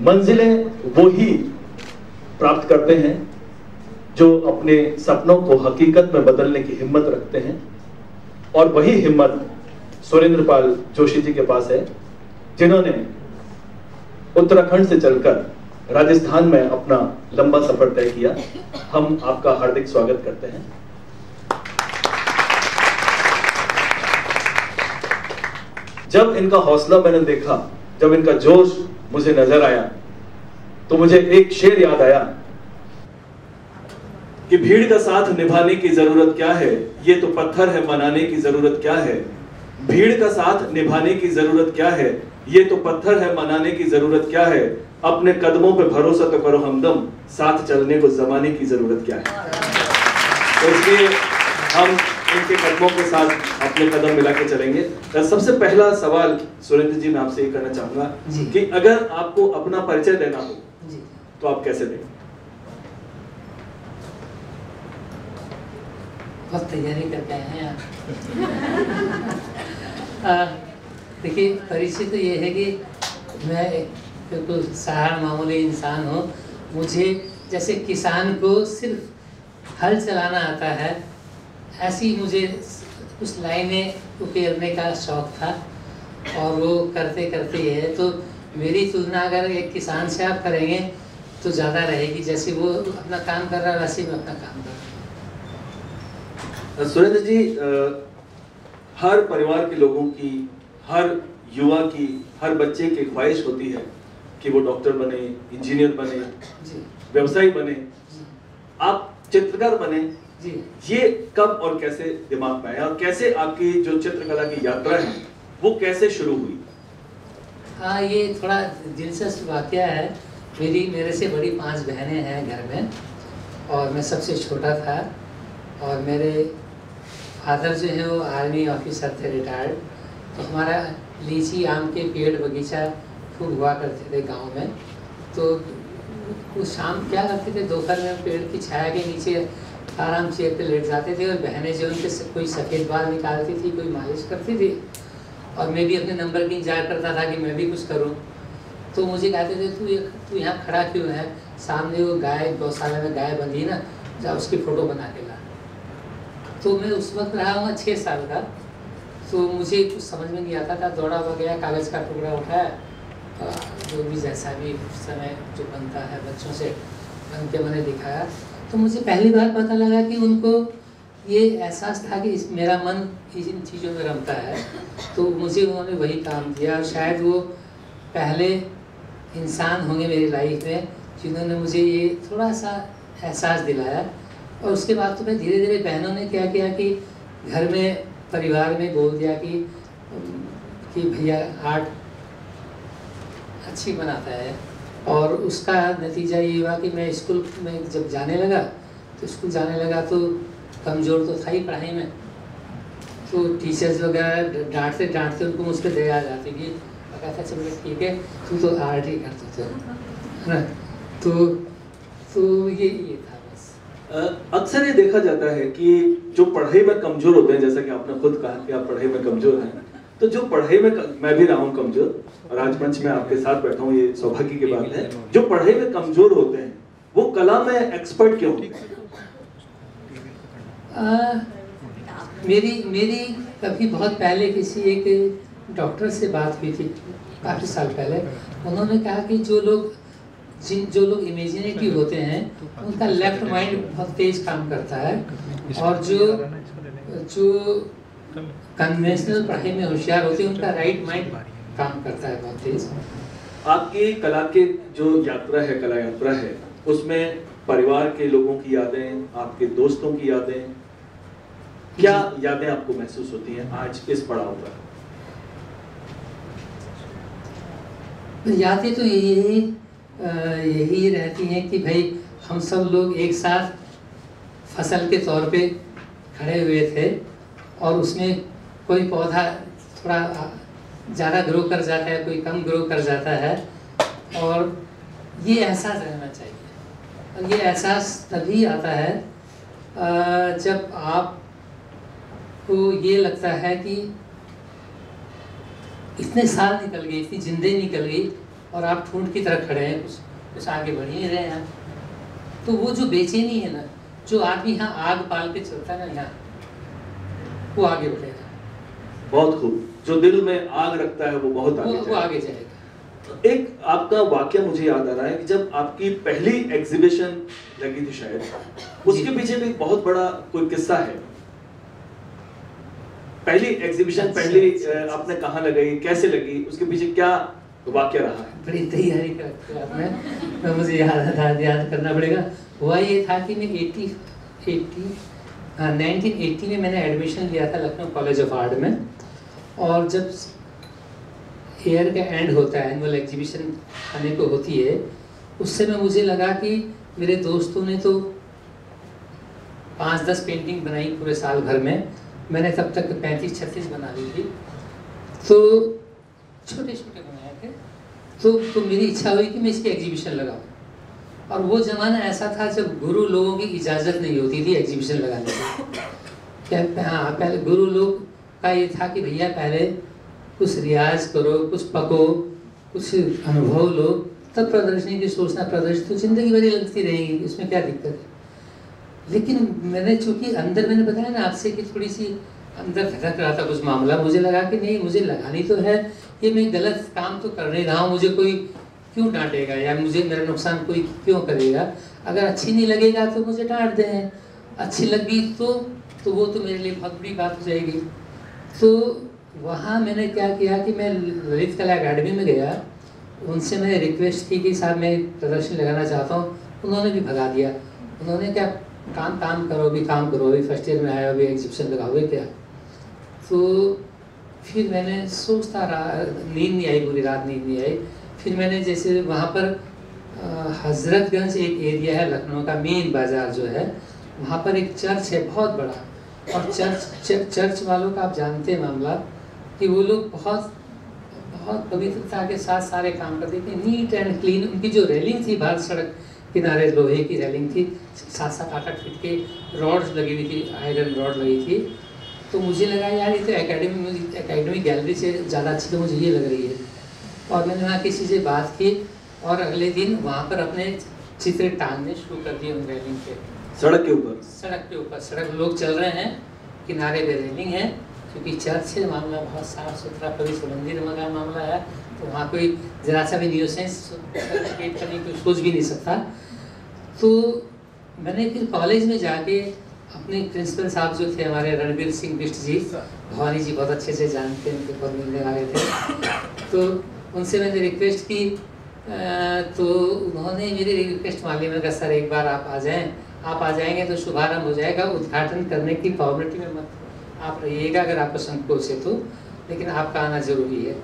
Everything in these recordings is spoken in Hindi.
मंजिलें वो ही प्राप्त करते हैं जो अपने सपनों को हकीकत में बदलने की हिम्मत रखते हैं, और वही हिम्मत सुरेंद्र पाल जोशी जी के पास है, जिन्होंने उत्तराखंड से चलकर राजस्थान में अपना लंबा सफर तय किया। हम आपका हार्दिक स्वागत करते हैं। जब इनका हौसला मैंने देखा, जब इनका जोश मुझे नजर आया, तो मुझे एक शेर याद आया कि भीड़ का साथ निभाने की जरूरत क्या है, ये तो पत्थर है बनाने की जरूरत क्या है। भीड़ का साथ निभाने की जरूरत क्या है, ये तो पत्थर है मनाने की जरूरत क्या है। अपने कदमों पे भरोसा तो करो हमदम, साथ चलने को जमाने की जरूरत क्या है। तो इसलिए हम इनके कदमों के साथ अपने कदम मिला के चलेंगे। सबसे पहला सवाल सुरेंद्र जी मैं आपसे ये करना चाहूंगा कि अगर आपको अपना परिचय देना हो तो आप कैसे दें? बहुत तैयारी करके आए हैं आप। देखिए, परिचय तो ये है कि मैं बिल्कुल साधारण मामूली इंसान हूँ। मुझे जैसे किसान को सिर्फ हल चलाना आता है, ऐसी मुझे कुछ लाइनें उकेरने का शौक़ था, और वो करते करते ये है। तो मेरी तुलना अगर एक किसान से आप करेंगे तो ज़्यादा रहेगी। जैसे वो अपना काम कर रहा है वैसे मैं अपना काम कर रहा हूँ। सुरेंद्र जी, हर परिवार के लोगों की, हर युवा की, हर बच्चे की ख्वाहिश होती है कि वो डॉक्टर बने, इंजीनियर बने, व्यवसायी बने, आप चित्रकार बने। जी, ये कब और कैसे दिमाग में आया, और कैसे आपकी जो चित्रकला की यात्रा है वो कैसे शुरू हुई? हाँ, ये थोड़ा दिलचस्प वाकया है। मेरे से बड़ी 5 बहनें हैं घर में, और मैं सबसे छोटा था। और मेरे फादर जो है वो आर्मी ऑफिसर थे, रिटायर्ड। तो हमारा लीची आम के पेड़ बगीचा खूब हुआ करते थे गांव में। तो वो शाम क्या करते थे, दोपहर में पेड़ की छाया के नीचे आराम चेयर पे लेट जाते थे, और बहनें जो उनके कोई सफ़ेद बाल निकालती थी, कोई मालिश करती थी, और मैं भी अपने नंबर की इंतजार करता था कि मैं भी कुछ करूं। तो मुझे कहते थे, तू यहाँ खड़ा क्यों है, सामने वो गाय गौशाला में गाय बंधी ना, जा उसकी फ़ोटो बना के ला। तो मैं उस वक्त रहा हूँ 6 साल का। तो मुझे कुछ समझ में नहीं आता था, दौड़ा हुआ गया, कागज़ का टुकड़ा उठाया, जो भी जैसा भी उस समय जो बनता है बच्चों से बन के मैंने दिखाया। तो मुझे पहली बार पता लगा कि उनको ये एहसास था कि मेरा मन इन चीज़ों में रमता है। तो मुझे उन्होंने वही काम दिया, और शायद वो पहले इंसान होंगे मेरी लाइफ में जिन्होंने मुझे ये थोड़ा सा एहसास दिलाया। और उसके बाद तो मैं धीरे धीरे, बहनों ने क्या किया कि घर में, परिवार में बोल दिया कि भैया आर्ट अच्छी बनाता है। और उसका नतीजा ये हुआ कि मैं स्कूल में जब जाने लगा, तो कमज़ोर तो था ही पढ़ाई में। तो टीचर्स वगैरह डांटते उनको मुझ पर दया आ जाती कि कहता चलो ठीक है, तू तो आर्ट ही करते थे, है ना। तो ये था। अक्सर ये देखा जाता है कि जो पढ़ाई में कमजोर होते हैं, जैसा कि आपने खुद कहा कि आप पढ़ाई में कमजोर हैं, तो जो पढ़ाई में, मैं भी रहा हूँ कमजोर, और आज मंच में आपके साथ बैठा हूँ, ये सौभाग्य की बात है। जो पढ़ाई में कमजोर होते हैं वो कला में एक्सपर्ट क्यों होते हैं? मेरी कभी बहुत पहले किसी एक डॉक्टर से बात हुई थी, काफ़ी साल पहले। उन्होंने कहा कि जो लोग इमेजिनेटिव होते हैं उनका लेफ्ट माइंड बहुत तेज काम करता है, और जो कन्वेंशनल पढ़ाई में होशियार होते हैं उनका राइट माइंड काम करता है बहुत तेज। आपकी कला की जो यात्रा है, कला यात्रा है, उसमें परिवार के लोगों की यादें, आपके दोस्तों की यादें, क्या यादें आपको महसूस होती हैं आज इस पड़ाव पर? यादें तो यही रहती हैं कि भाई हम सब लोग एक साथ फसल के तौर पे खड़े हुए थे, और उसमें कोई पौधा थोड़ा ज़्यादा ग्रो कर जाता है, कोई कम ग्रो कर जाता है, और ये एहसास रहना चाहिए। और ये एहसास तभी आता है जब आपको ये लगता है कि इतने साल निकल गए, इतनी जिंदगी निकल गई, और आप ठूंठ की तरह खड़े हैं, कुछ आगे बढ़ ही नहीं रहे हैं। तो वो जो बेचैनी है ना, जो आदमी यहाँ आग पाल के चलता है ना, यहाँ वो आगे बढ़ेगा। बहुत खूब। जो दिल में आग रखता है वो बहुत आगे वो आगे जाएगा। एक आपका वाक्य मुझे याद आ रहा है कि जब आपकी पहली एग्जीबिशन लगी थी शायद, उसके पीछे भी एक बहुत बड़ा कोई किस्सा है। पहली एग्जीबिशन पहली आपने कहाँ लगाई, कैसे लगी, उसके पीछे क्या वाक्य रहा है? बड़ी तैयारी करके आपने मुझे याद करना पड़ेगा। हुआ ये था कि मैं 1980 में मैंने एडमिशन लिया था लखनऊ कॉलेज ऑफ आर्ट में, और जब ईयर का एंड होता है, एनुअल एग्जीबिशन आने को होती है, उस समय मुझे लगा कि मेरे दोस्तों ने तो 5-10 पेंटिंग बनाई पूरे साल भर में, मैंने तब तक 35-36 बना ली थी, तो छोटे छोटे बनाए थे। तो मेरी इच्छा हुई कि मैं इसकी एग्जीबिशन लगाऊं। और वो ज़माना ऐसा था जब गुरु लोगों की इजाज़त नहीं होती थी एग्जीबिशन लगाने की। हाँ, पहले गुरु लोग का ये था कि भैया पहले कुछ रियाज करो, कुछ पको, कुछ अनुभव लो, तब प्रदर्शनी की सोचना। प्रदर्शनी तो जिंदगी भरी लगती रहेगी, इसमें क्या दिक्कत है। लेकिन मैंने चूँकि अंदर, मैंने बताया ना आपसे कि थोड़ी सी अंदर खटक रहा था कुछ मामला, मुझे लगा कि नहीं, मुझे लगानी तो है, ये मैं गलत काम तो कर नहीं रहा हूँ, मुझे कोई क्यों डांटेगा या मुझे मेरा नुकसान कोई क्यों करेगा। अगर अच्छी नहीं लगेगा तो मुझे डांट दें, अच्छी लगी तो वो तो मेरे लिए बहुत बड़ी बात हो जाएगी। तो वहाँ मैंने क्या किया कि मैं ललित कला अकेडमी में गया, उनसे मैंने रिक्वेस्ट की कि साहब मैं प्रदर्शनी लगाना चाहता हूँ। उन्होंने भी भगा दिया। उन्होंने क्या, काम करो, अभी फर्स्ट ईयर में आया, अभी एग्जीबिशन लगाओगे क्या। तो फिर मैंने सोचता रहा, नींद नहीं आई, पूरी रात नींद नहीं आई। फिर मैंने जैसे वहाँ पर हजरतगंज एक एरिया है लखनऊ का, मेन बाज़ार जो है, वहाँ पर एक चर्च है बहुत बड़ा, और चर्च वालों का आप जानते हैं मामला कि वो लोग बहुत बहुत पवित्रता के साथ सारे काम करते थे, नीट एंड क्लीन। उनकी जो रेलिंग थी बाहर सड़क किनारे, लोहे की रेलिंग थी, 7-8 फीट के रॉड्स लगी हुई थी, आयरन रॉड लगी थी। तो मुझे लगा यार ये तो एकेडमी गैलरी से ज़्यादा अच्छी तो मुझे ये लग रही है। और मैंने वहाँ किसी से बात की, और अगले दिन वहाँ पर अपने चित्र टांगने शुरू कर दिए उन रेलिंग पे, सड़क के ऊपर। सड़क लोग चल रहे हैं, किनारे पे रेलिंग है, क्योंकि चर्च से मामला बहुत साफ सुथरा पवित्र मंदिर का मामला है, तो वहाँ कोई जरा सा भी न्यूसेंस क्रिएट करने की सोच भी नहीं सकता। तो मैंने फिर कॉलेज में जाके अपने प्रिंसिपल साहब जो थे हमारे, रणवीर सिंह बिष्ट जी, भवानी जी बहुत अच्छे से जानते हैं, उनके बहुत मिलने वाले थे, तो उनसे मैंने रिक्वेस्ट की। तो उन्होंने मेरी रिक्वेस्ट मान ली। मैंने कहा सर एक बार आप आ जाएंगे तो शुभारंभ हो जाएगा, उद्घाटन करने की फॉर्मेलिटी में मत आप रहिएगा अगर आपको संकोच है तो, लेकिन आपका आना ज़रूरी है।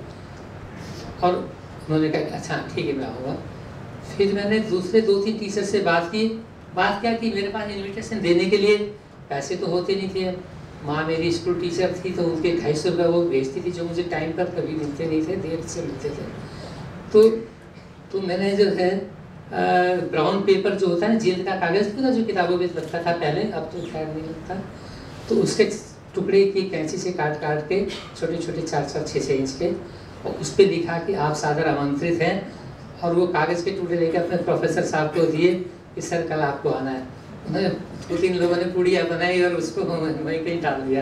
और उन्होंने कहा अच्छा ठीक है मैं आऊँगा। फिर मैंने दूसरे 2-3 टीचर से बात क्या कि मेरे पास इन्विटेशन देने के लिए पैसे तो होते नहीं थे। माँ मेरी स्कूल टीचर थी, तो उनके 250 रुपये वो भेजती थी, जो मुझे टाइम पर कभी मिलते नहीं थे, देर से मिलते थे। तो मैंने जो है ब्राउन पेपर जो होता है ना, जील्द का कागज़ पूरा जो किताबों में लगता था पहले, अब तो खैर नहीं लगता, तो उसके टुकड़े की कैंची से काट के छोटे 4-6 इंच के, और उस पर लिखा कि आप सादर आमंत्रित हैं। और वो कागज़ के टुकड़े लेकर अपने प्रोफेसर साहब को दिए कि सर कल आपको आना है। उन्होंने 2-3 लोगों ने पूड़ियाँ बनाई और उसको वहीं कहीं डाल दिया।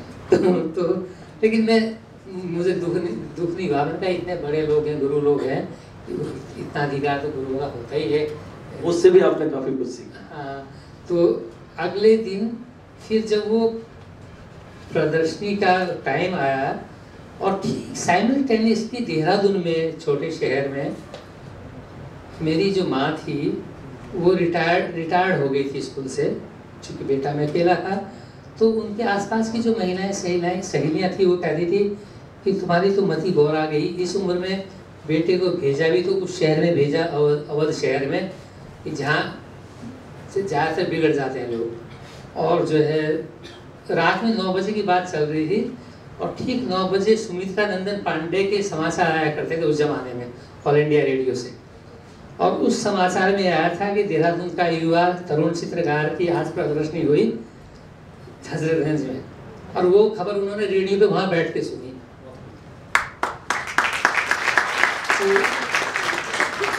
तो लेकिन मुझे दुख नहीं हुआ। मैंने कहा इतने बड़े लोग हैं, गुरु लोग हैं, इतना अधिकार तो गुरु का होता ही है। उससे भी आपने काफ़ी कुछ सीखा। हाँ, तो अगले दिन फिर जब वो प्रदर्शनी का टाइम आया, और ठीक साइमल्टेनियसली देहरादून में, छोटे शहर में, मेरी जो माँ थी वो रिटायर्ड हो गई थी स्कूल से, चूँकि बेटा मैं अकेला था। तो उनके आसपास की जो महिलाएं सहेलियाँ थी, वो कहती थी कि तुम्हारी तो मति गौर आ गई, इस उम्र में बेटे को भेजा भी तो उस शहर में भेजा, अवध शहर में, कि जहाँ से ज़्यादातर बिगड़ जाते हैं लोग। और जो है रात में 9 बजे की बात चल रही थी, और ठीक 9 बजे सुमित्रा नंदन पांडे के समाचार आया करते थे उस जमाने में, ऑल इंडिया रेडियो से। और उस समाचार में आया था कि देहरादून का युवा तरुण चित्रकार की आज प्रदर्शनी हुई हजरतगंज में, और वो खबर उन्होंने रेडियो पे वहाँ बैठ के सुनी। तो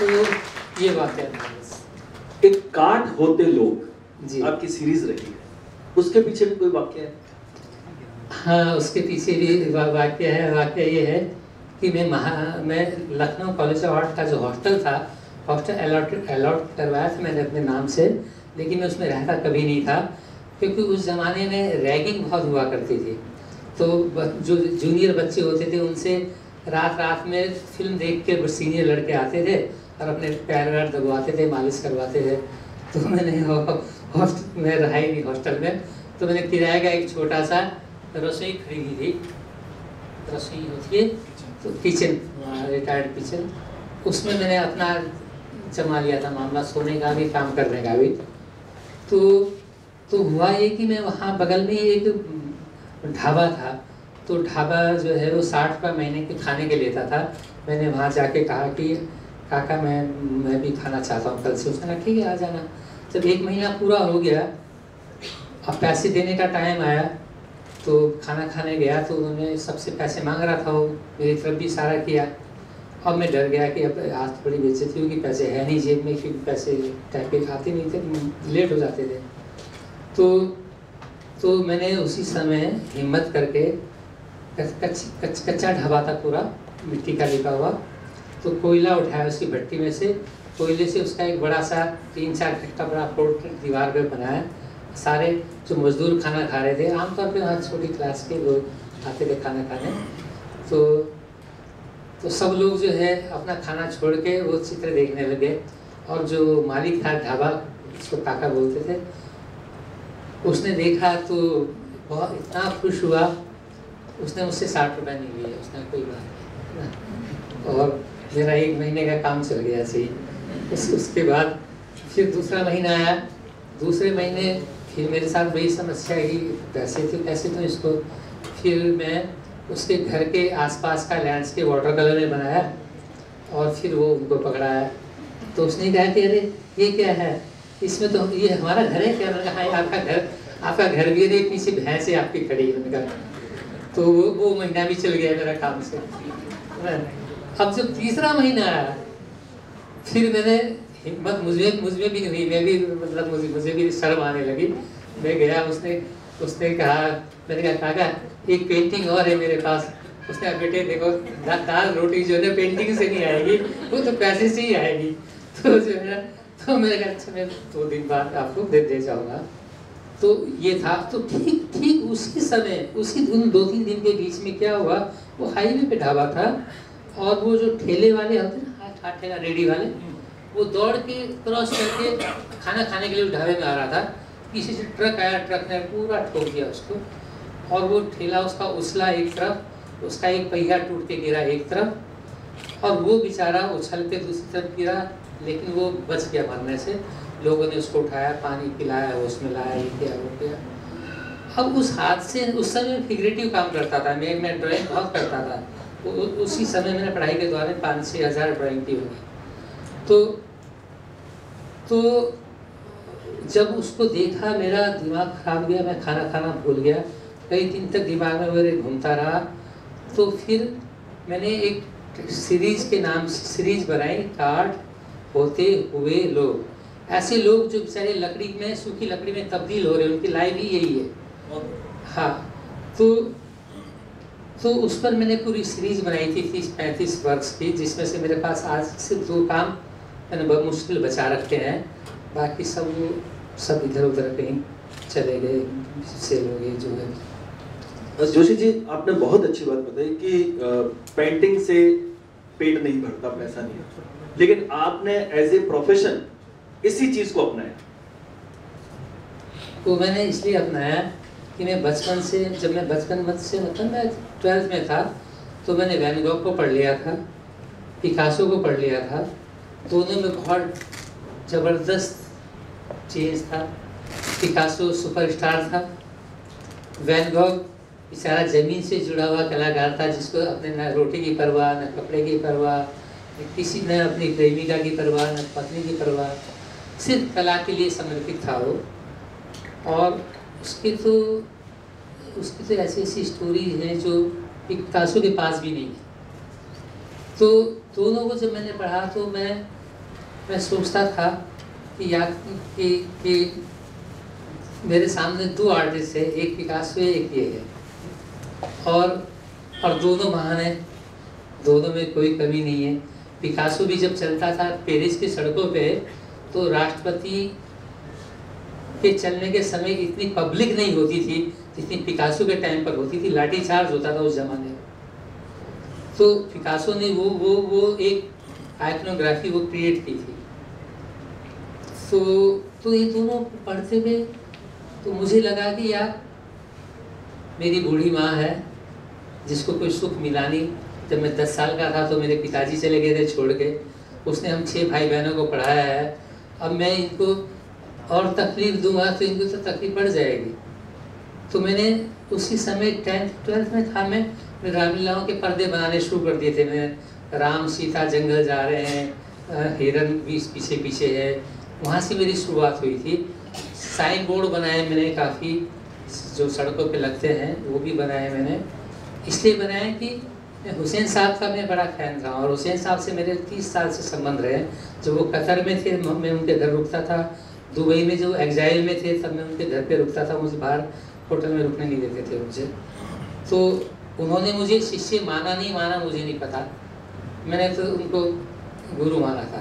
तो ये वाकया था बस। एक काट होते लोग जी। आपकी सीरीज रही है, उसके पीछे भी कोई वाक्य है? हाँ, उसके पीछे भी वाकया है। वाकया ये है कि मैं लखनऊ कॉलेज ऑफ आर्ट का जो हॉस्टल था, हॉस्टल अलॉट करवाया था मैंने अपने नाम से, लेकिन मैं उसमें रहता कभी नहीं था, क्योंकि उस ज़माने में रैगिंग बहुत हुआ करती थी। तो जो जूनियर बच्चे होते थे उनसे रात रात में फिल्म देख के सीनियर लड़के आते थे और अपने पैर वैर दबवाते थे, मालिश करवाते थे। तो मैंने हॉस्टल में रहा ही नहीं हॉस्टल में, तो मैंने किराए का एक छोटा सा रसोई खरीदी थी। रसोई होती है तो किचन, रिटायर्ड किचन, उसमें मैंने अपना जमा लिया था मामला, सोने का भी काम करने का भी। तो हुआ ये कि मैं वहाँ बगल में ही एक ढाबा था, तो ढाबा जो है वो 60 रुपये महीने के खाने के लेता था। मैंने वहाँ जाके कहा कि काका मैं भी खाना चाहता हूँ कल से। उसने कहा ठीक है आ जाना। जब 1 महीना पूरा हो गया, अब पैसे देने का टाइम आया, तो खाना खाने गया तो उन्होंने सबसे पैसे मांग रहा था, वो मेरी तरफ भी इशारा किया। अब मैं डर गया कि अब आज बड़ी बेइज्जती होगी, पैसे है नहीं जेब में, क्योंकि पैसे टाइप के खाते नहीं थे, लेट हो जाते थे। तो मैंने उसी समय हिम्मत करके, कच्चा ढाबा था पूरा, मिट्टी का लिपा हुआ, तो कोयला उठाया उसकी भट्टी में से। कोयले से उसका एक बड़ा सा 3-4 फीट का बड़ा पोर्ट्रेट दीवार पे बनाया। सारे जो मजदूर खाना खा रहे थे, आमतौर पे वहाँ छोटी क्लास के लोग आते थे खाना खाने, तो सब लोग जो है अपना खाना छोड़ के वो चित्र देखने लगे। और जो मालिक था ढाबा, उसको काका बोलते थे, उसने देखा तो बहुत इतना खुश हुआ, उसने मुझसे 60 रुपये नहीं लिए। उसने कोई बात नहीं, और मेरा 1 महीने का काम चल गया सही। उसके बाद फिर दूसरा महीना आया। दूसरे महीने फिर मेरे साथ बड़ी समस्या है कि पैसे थे, कैसे तो इसको फिर मैं उसके घर के आसपास का लैंडस्केप वाटर कलर में बनाया और फिर वो उनको पकड़ाया। तो उसने कहा कि अरे ये क्या है, इसमें तो ये हमारा घर है क्या? मैंने कहा आपका घर भी है, पीछे भैंस है आपकी खड़ी है। मैंने कहा तो वो महीना भी चल गया मेरा काम से। अब जब तीसरा महीना आया, फिर मैंने हिम्मत मुझमें भी नहीं, मैं भी मतलब मुझे भी शर्म आने लगी। मैं गया, उसने कहा, मैंने कहा काका एक पेंटिंग और है मेरे पास। उसने कहा बेटे देखो, दाल रोटी जो है पेंटिंग से नहीं आएगी, वो तो पैसे से ही आएगी। तो जो है, तो मैंने कहा अच्छा मैं 2 दिन बाद आपको दे जाऊँगा। तो ये था। तो ठीक उसी समय, उसी 2-3 दिन के बीच में क्या हुआ, वो हाईवे पे ढाबा था, और वो जो ठेले वाले होते ना, हाथ ठेला रेडी वाले, वो दौड़ के क्रॉस करके खाना खाने के लिए ढाबे में आ रहा था। किसी से ट्रक आया, ट्रक ने पूरा ठोक दिया उसको, और वो ठेला उसका उछला एक तरफ, उसका एक पहिया टूट के गिरा एक तरफ, और वो बेचारा उछल के दूसरी तरफ गिरा, लेकिन वो बच गया मरने से। लोगों ने उसको उठाया, पानी पिलाया, उसमें लाया, ये किया वो किया। अब उस हादसे, उस समय फिगरेटिव काम करता था मैं ड्राइंग बहुत करता था। उसी समय मैंने पढ़ाई के दौरान 5-6 हज़ार ड्राइंग की होगी। तो जब उसको देखा मेरा दिमाग खराब गया, मैं खाना खाना भूल गया, कई दिन तक दिमाग में मेरे घूमता रहा। तो फिर मैंने एक सीरीज के नाम से सीरीज बनाई, काट होते हुए लोग। ऐसे लोग जो बेचारे लकड़ी में, सूखी लकड़ी में तब्दील हो रहे हैं, उनकी लाइफ ही यही है। हाँ, तो उस पर मैंने पूरी सीरीज बनाई थी 30-35 वर्क्स की, जिसमें से मेरे पास आज सिर्फ 2 काम मैंने बहुत मुश्किल बचा रखे हैं। बाकी सब इधर उधर कहीं चले गए, सेल हो गए जो है। जोशी जी, आपने बहुत अच्छी बात बताई कि पेंटिंग से पेट नहीं भरता, पैसा नहीं आता, लेकिन आपने एज ए प्रोफेशन इसी चीज को अपनाया। तो मैंने इसलिए अपनाया कि मैं बचपन से, जब मैं बचपन से मतलब मैं 12th में था, तो मैंने वैन गॉग को पढ़ लिया था, पिकासो को पढ़ लिया था। दोनों में बहुत ज़बरदस्त चेंज था। पिकासो सुपरस्टार था, वैन गॉग बेचारा ज़मीन से जुड़ा हुआ कलाकार था, जिसको अपने ना रोटी की परवाह, ना कपड़े की परवाह, किसी न अपनी प्रेमिका की परवाह, न पत्नी की परवाह, सिर्फ कला के लिए समर्पित था वो। और उसकी तो ऐसी ऐसी स्टोरी हैं जो पिकासो के पास भी नहीं है। तो दोनों को जब मैंने पढ़ा, तो मैं मैं सोचता था कि यार कि मेरे सामने दो आर्टिस्ट है, एक पिकासो है, एक ये है, और दोनों महान है, दोनों में कोई कमी नहीं है। पिकासो भी जब चलता था पेरिस की सड़कों पे, तो राष्ट्रपति के चलने के समय इतनी पब्लिक नहीं होती थी जितनी पिकासो के टाइम पर होती थी। लाठीचार्ज होता था उस जमाने में। तो पिकासो ने वो एक आइकनोग्राफी वो क्रिएट की थी। तो ये दोनों पढ़ते हुए तो मुझे लगा कि यार मेरी बूढ़ी माँ है जिसको कोई सुख मिला नहीं। जब मैं 10 साल का था तो मेरे पिताजी चले गए थे छोड़ के, उसने हम 6 भाई बहनों को पढ़ाया है। अब मैं इनको और तकलीफ दूंगा तो इनको तो तकलीफ पड़ जाएगी। तो मैंने उसी समय 10th 12th में था, मैं रामलीलाओं के पर्दे बनाने शुरू कर दिए थे। मैं राम सीता जंगल जा रहे हैं, हिरन भी पीछे पीछे है, वहाँ से मेरी शुरुआत हुई थी। साइन बोर्ड बनाए मैंने काफ़ी, जो सड़कों पे लगते हैं वो भी बनाए मैंने। इसलिए बनाए कि हुसैन साहब का मैं बड़ा फैन था, और हुसैन साहब से मेरे 30 साल से संबंध रहे। जब वो कतर में थे मैं उनके घर रुकता था, दुबई में जो एग्जाइल में थे तब मैं उनके घर पे रुकता था, मुझे बाहर होटल में रुकने नहीं देते थे मुझे। तो उन्होंने मुझे शिष्य माना नहीं माना मुझे नहीं पता, मैंने तो उनको गुरु माना था।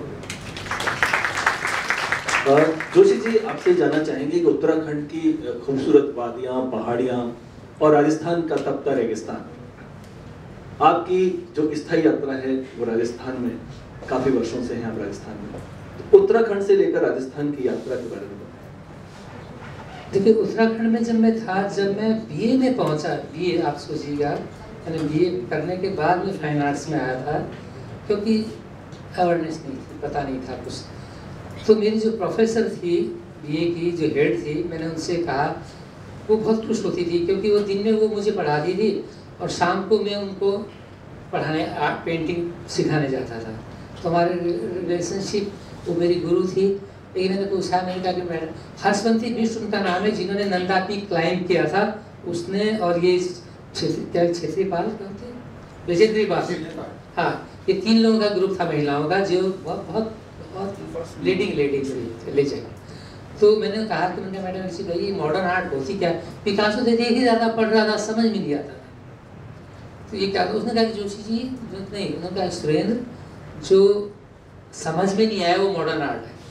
जोशी जी, आपसे जानना चाहेंगे कि उत्तराखंड की खूबसूरत वादियाँ, पहाड़ियाँ और राजस्थान का तपता रेगिस्तान, आपकी जो स्थायी यात्रा है वो राजस्थान में, काफ़ी वर्षों से हैं आप राजस्थान में, तो उत्तराखंड से लेकर राजस्थान की यात्रा के बारे में बताएं। देखिए, उत्तराखंड में जब मैं था, जब मैं बीए में पहुंचा, बीए आप सोचिएगा, मैंने बीए करने के बाद में फाइन आर्ट्स में आया था, क्योंकि अवेयरनेस नहीं थी, पता नहीं था कुछ। तो मेरी जो प्रोफेसर थी बीए की, जो हेड थी, मैंने उनसे कहा, वो बहुत खुश होती थी क्योंकि वो दिन में वो मुझे पढ़ाती थी और शाम को मैं उनको पढ़ाने आर्ट पेंटिंग सिखाने जाता था। तो हमारे रिलेशनशिप, वो मेरी गुरु थी। लेकिन मैंने पूछा, मैंने कहा कि मैडम, हर्षवंती बिष्ट उनका नाम है, जिन्होंने नंदा पीक क्लाइंब किया था उसने, और ये क्षेत्रीपाल कहते हैं, विजेंद्री पाल, हाँ, ये 3 लोगों का ग्रुप था महिलाओं का, जो बहुत लीडिंग लेजेंड। तो मैंने कहा कि मैंने मैडम ऐसी भाई मॉडर्न आर्ट होती क्या, पिकासो तो देख ही ज़्यादा पढ़ रहा था, समझ में नहीं आता था। तो ये क्या, उसने कहा कि जोशी जी नहीं, उन्होंने कहा सुरेंद्र, जो समझ में नहीं आया वो मॉडर्न आर्ट है।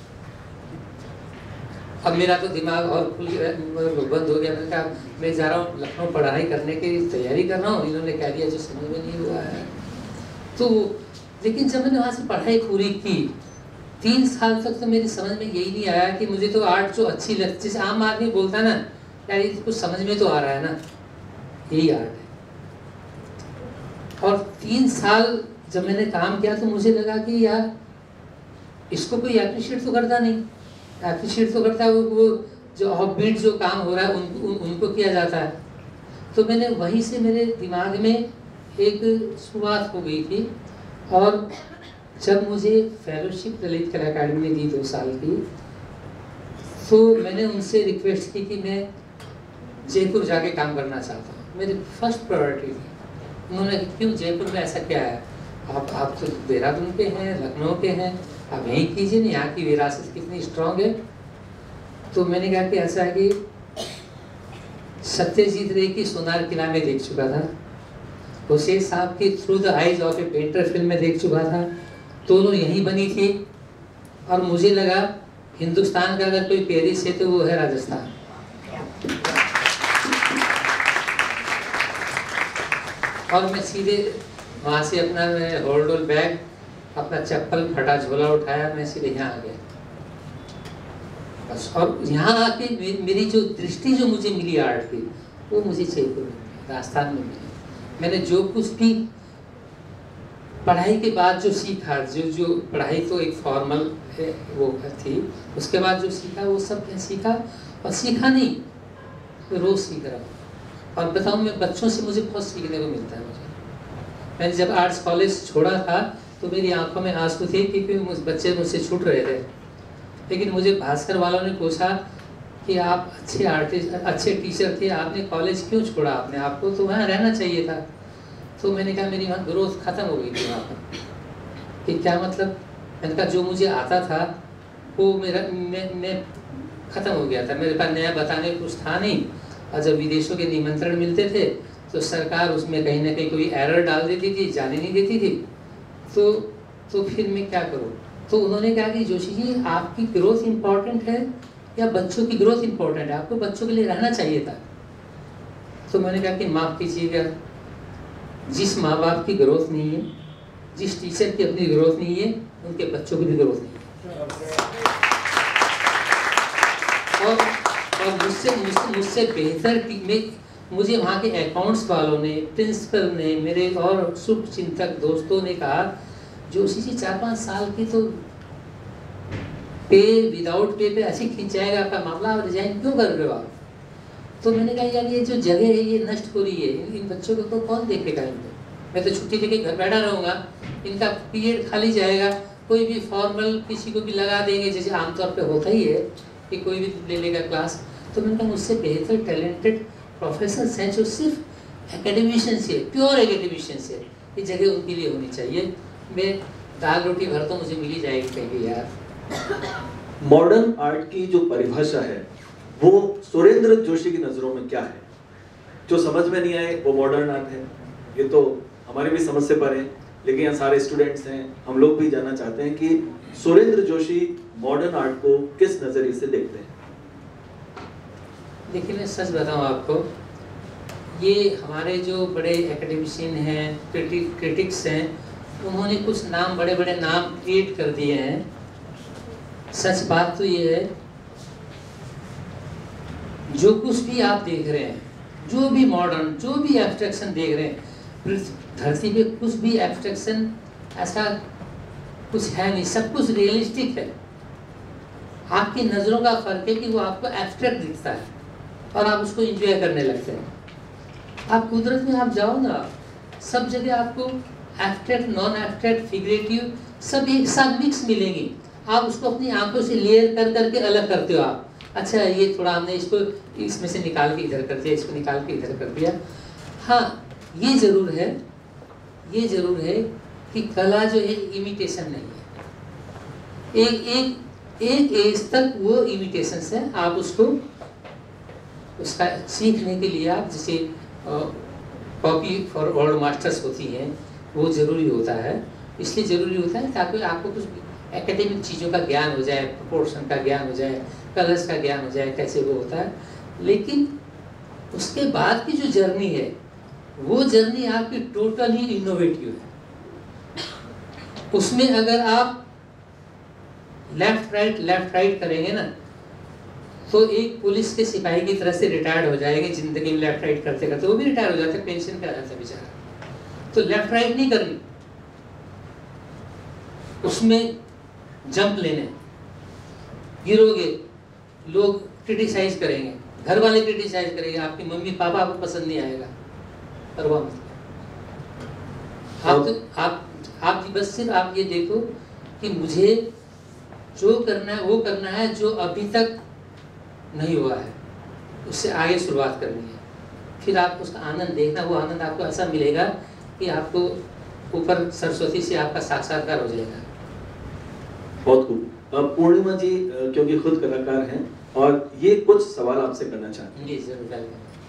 अब मेरा तो दिमाग और बंद हो गया। मैंने कहा मैं जा रहा हूँ लखनऊ पढ़ाई करने की तैयारी कर रहा हूँ, इन्होंने कह दिया जो समझ में नहीं हुआ है। तो लेकिन जब मैंने वहाँ से पढ़ाई पूरी की, 3 साल तक तो मेरी समझ में यही नहीं आया कि मुझे तो आर्ट जो अच्छी लगती, जैसे आम आदमी बोलता ना यार ये कुछ समझ में तो आ रहा है ना, यही आर्ट है। और 3 साल जब मैंने काम किया तो मुझे लगा कि यार इसको कोई एप्रिशिएट तो करता नहीं, एप्रिशिएट तो करता है वो जो ऑफ बीट जो काम हो रहा है उनको किया जाता है। तो मैंने वहीं से मेरे दिमाग में एक शुरुआत हो गई थी। और जब मुझे फेलोशिप ललित कला अकादमी ने दी 2 साल की, तो मैंने उनसे रिक्वेस्ट की कि मैं जयपुर जाके काम करना चाहता हूँ, मेरी फर्स्ट प्रायोरिटी थी। उन्होंने क्यों, जयपुर में ऐसा क्या है, आप तो देहरादून के हैं, लखनऊ के हैं, आप यहीं कीजिए ना, यहाँ की विरासत कितनी स्ट्रांग है। तो मैंने कहा कि ऐसा है कि सत्यजीत रे की सोनार किला में देख चुका था, हुसैन साहब की through the eyes of a painter film में देख चुका था, दोनों यहीं बनी थी। और मुझे लगा हिंदुस्तान का अगर कोई पेरिस है तो वो है राजस्थान। और मैं सीधे वहाँ से अपना होल्डोल बैग, अपना चप्पल फटा झोला उठाया, मैं सीधे यहाँ आ गया बस। और यहाँ आके मेरी जो दृष्टि जो मुझे मिली आर्ट की, वो मुझे जयपुर में, राजस्थान में मिली। मैंने जो कुछ भी पढ़ाई के बाद जो सीखा, जो पढ़ाई तो एक फॉर्मल वो थी, उसके बाद जो सीखा वो सब सीखा। और सीखा नहीं, मैं रोज़ सीख रहा हूँ। और बताऊँ, मैं बच्चों से मुझे बहुत सीखने को मिलता है। मैंने जब आर्ट्स कॉलेज छोड़ा था तो मेरी आंखों में आंसू थे क्योंकि बच्चे मुझसे छूट रहे थे। लेकिन मुझे भास्कर वालों ने पूछा कि आप अच्छे आर्टिस्ट, अच्छे टीचर थे, आपने कॉलेज क्यों छोड़ा, आपको तो वहाँ रहना चाहिए था। तो मैंने कहा मेरी वहाँ ग्रोथ ख़त्म हो गई थी वहाँ पर। कि क्या मतलब, मैंने कहा जो मुझे आता था वो मैं ख़त्म हो गया था, मेरे पास नया बताने कुछ था नहीं। और जब विदेशों के निमंत्रण मिलते थे तो सरकार उसमें कहीं ना कहीं कोई एरर डाल देती थी, जाने नहीं देती थी। तो फिर मैं क्या करूँ? तो उन्होंने कहा कि जोशी जी, आपकी ग्रोथ इम्पॉर्टेंट है या बच्चों की ग्रोथ इम्पॉर्टेंट है? आपको बच्चों के लिए रहना चाहिए था। तो मैंने कहा कि माफ़ कीजिएगा, जिस माँ बाप की ग्रोथ नहीं है, जिस टीचर की अपनी ग्रोथ नहीं है, उनके बच्चों की भी ग्रोथ नहीं है। और मुझसे बेहतर मुझे वहाँ के अकाउंट्स वालों ने, प्रिंसिपल ने, मेरे और शुभ चिंतक दोस्तों ने कहा, जोशी जी 4-5 साल की तो पे विदाउट पे पे ऐसे खींच जाएगा आपका मामला, आप रिजाइन क्यों कर रहे हो आप? तो मैंने कहा यार ये जो जगह है ये नष्ट हो रही है, इन बच्चों को तो कौन देखेगा इनको? मैं तो छुट्टी लेके घर बैठा रहूँगा, इनका पीरियड खाली जाएगा, कोई भी फॉर्मल किसी को भी लगा देंगे, जैसे आमतौर पे होता ही है कि कोई भी ले लेगा क्लास। तो मैंने कहा मुझसे बेहतर टैलेंटेड प्रोफेसर्स हैं जो सिर्फ एकेडमिशियन से, प्योर एकेडमिशियन से, ये जगह उनके लिए होनी चाहिए। मैं दाल रोटी भर तो मुझे मिल ही जाएगी कहीं भी यार। मॉडर्न आर्ट की जो परिभाषा है वो सुरेंद्र जोशी की नजरों में क्या है? जो समझ में नहीं आए वो मॉडर्न आर्ट है, ये तो हमारे भी समझ से परे, लेकिन यहाँ सारे स्टूडेंट्स हैं, हम लोग भी जानना चाहते हैं कि सुरेंद्र जोशी मॉडर्न आर्ट को किस नजरिए से देखते हैं? देखिए मैं सच बताऊं आपको, ये हमारे जो बड़े एकेडमिशियन हैं, क्रिटिक्स हैं, उन्होंने कुछ नाम, बड़े बड़े नाम क्रिएट कर दिए हैं। सच बात तो ये है, जो कुछ भी आप देख रहे हैं, जो भी मॉडर्न, जो भी एब्स्ट्रैक्शन देख रहे हैं, धरती पे कुछ भी एब्स्ट्रैक्शन ऐसा कुछ है नहीं, सब कुछ रियलिस्टिक है। आपकी नज़रों का फर्क है कि वो आपको एब्स्ट्रैक्ट दिखता है और आप उसको एंजॉय करने लगते हैं। आप कुदरत में आप जाओ ना, सब जगह आपको एब्स्ट्रैक्ट, नॉन एब्स्ट्रैक्ट, फिगरेटिव सब एक साथ मिक्स मिलेंगी। आप उसको अपनी आंखों से लेयर कर करके अलग करते हो आप। अच्छा ये थोड़ा हमने इसको इसमें से निकाल के इधर कर दिया, इसको निकाल के इधर कर दिया। हाँ ये ज़रूर है कि कला जो है इमिटेशन नहीं है। एक एज तक वो इमिटेशन है, आप उसको उसका सीखने के लिए आप जैसे कॉपी फॉर ओल्ड मास्टर्स होती हैं, वो ज़रूरी होता है। इसलिए ज़रूरी होता है ताकि आपको कुछ एकेडमिक चीज़ों का ज्ञान हो जाए, प्रोपोर्शन का ज्ञान हो जाए, कलर्स का ज्ञान हो जाए, कैसे वो होता है। लेकिन उसके बाद की जो जर्नी है, वो जर्नी आपकी टोटली इनोवेटिव है। उसमें अगर आप लेफ्ट राइट करेंगे ना, तो एक पुलिस के सिपाही की तरह से रिटायर्ड हो जाएंगे जिंदगी में। लेफ्ट राइट करते करते वो भी रिटायर हो जाते हैं, पेंशन पे आ जाता है बेचारा। तो लेफ्ट राइट नहीं करनी, उसमें जंप लेने, गिरोगे लोग क्रिटिसाइज करेंगे, घर वाले क्रिटिसाइज करेंगे, आपकी मम्मी पापा आपको पसंद नहीं आएगा, परवाह मत करो। आप बस सिर्फ आप ये देखो कि मुझे जो करना है वो करना है, जो अभी तक नहीं हुआ है उससे आगे शुरुआत करनी है। फिर आप उसका आनंद देखना, वो आनंद आपको ऐसा मिलेगा कि आपको ऊपर सरस्वती से आपका साक्षात्कार हो जाएगा। बहुत खूब। पूर्णिमा जी क्योंकि खुद कलाकार हैं और ये कुछ सवाल आपसे करना चाहते हैं। जी जरूर।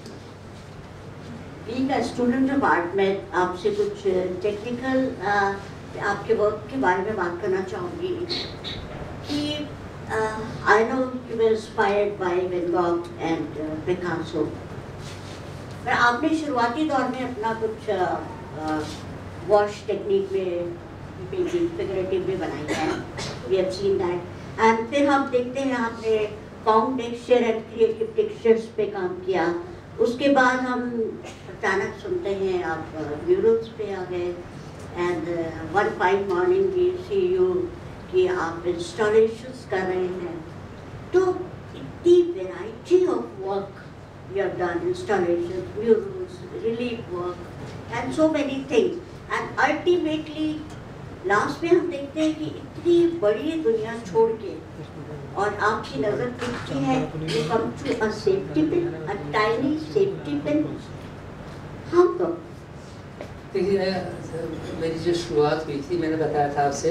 Being a student of art, मैं आपसे कुछ टेक्निकल आपके वर्क के बारे में बात करना चाहूँगी कि I know you were inspired by Van Gogh and Picasso, पर आपने शुरुआती दौर में अपना कुछ वॉश टेक्निक में पेंटिंग फिगरेटिव भी बनाई है, we have seen that. And फिर हम देखते हैं आपने कॉम टेक्सचर एंड क्रिएटिव टेक्सचर्स पे काम किया। उसके बाद हम अचानक सुनते हैं आप म्यूरल्स पे आ गए, and one fine morning we see you कि आप इंस्टॉलेशंस कर रहे हैं। तो इतनी variety of work you have done, installations, murals, relief work and so many things, and ultimately last में हम देखते हैं कि इतनी बड़ी दुनिया छोड़ के और आपकी नज़र दिखती है you come to a safety pin, a tiny safety pin. हम तो देखिए मेरी जो शुरुआत हुई थी, मैंने बताया था आपसे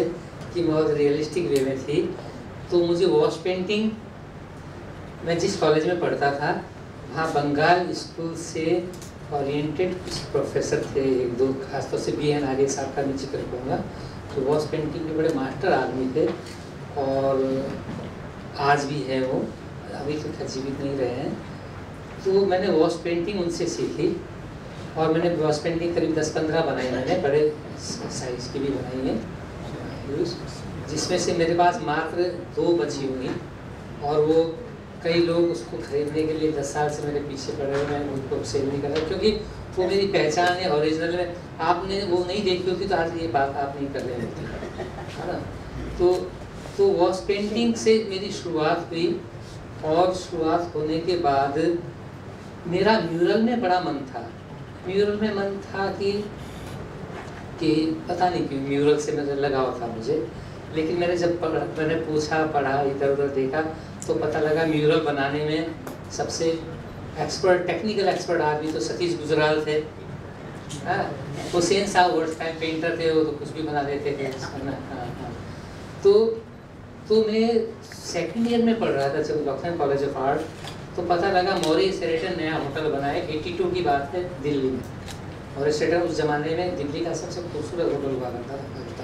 कि बहुत रियलिस्टिक वे में थी। तो मुझे वॉश पेंटिंग, मैं जिस कॉलेज में पढ़ता था वहाँ बंगाल स्कूल से ओरिएंटेड कुछ प्रोफेसर थे, एक दो, खासतौर से BN आगे साहब का मैं जिक्र करूँगा, तो वॉश पेंटिंग के बड़े मास्टर आदमी थे और आज भी है वो, अभी तो खैर जीवित नहीं रहे हैं। तो मैंने वॉश पेंटिंग उनसे सीखी और मैंने वॉश पेंटिंग करीब 10-15 बनाई, मैंने बड़े साइज़ की भी बनाई है, जिसमें से मेरे पास मात्र 2 बची हुई और वो कई लोग उसको खरीदने के लिए 10 साल से मेरे पीछे पड़े हुए, मैं उनको सेल नहीं कर रहा क्योंकि वो मेरी पहचान है, ओरिजिनल में। आपने वो नहीं देखी होती तो आज ये बात आप नहीं कर रहे होती, है ना। तो वॉश पेंटिंग से मेरी शुरुआत हुई और शुरुआत होने के बाद मेरा म्यूरल में बड़ा मन था। म्यूरल में मन था कि पता नहीं क्यों म्यूरल से मेरा लगाव था मुझे, लेकिन मैंने पूछा, पढ़ा, इधर उधर देखा तो पता लगा म्यूरल बनाने में सबसे एक्सपर्ट, टेक्निकल एक्सपर्ट आदमी तो सतीश गुजराल थे। हुसैन साहब वर्स्ट टाइम पेंटर थे, वो तो कुछ भी बना देते थे। तो मैं सेकंड ईयर में पढ़ रहा था जब लखनऊ कॉलेज ऑफ आर्ट, तो पता लगा मौर्य शेरेटन नया होटल बना है, 82 की बात है, दिल्ली में। मौर्य शेरेटन उस जमाने में दिल्ली का सबसे खूबसूरत होटल हुआ करता था।